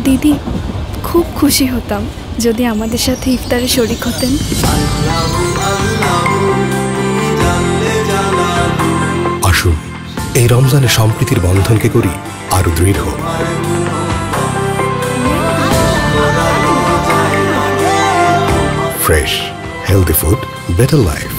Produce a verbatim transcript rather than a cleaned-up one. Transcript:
দিদি খুব খুশি হতাম যদি আমাদের সাথে ইফতারে শরীক হতেন। আসুন এই রমজানে সম্প্রীতির বন্ধনকে করি আরো দৃঢ়। Fresh healthy food, better life.